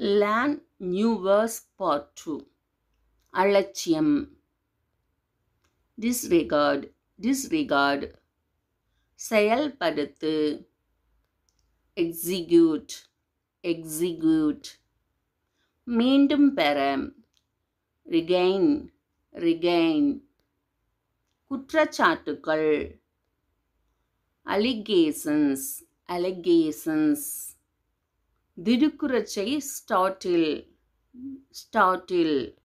Learn new words part 2. அலட்சியம். disregard, disregard. செயல்படுத்து. execute, execute. மீண்டும் பெற. regain, regain. குற்றச்சாட்டுக்கள். allegations, allegations. திடுக்குறச்சை startle, startle.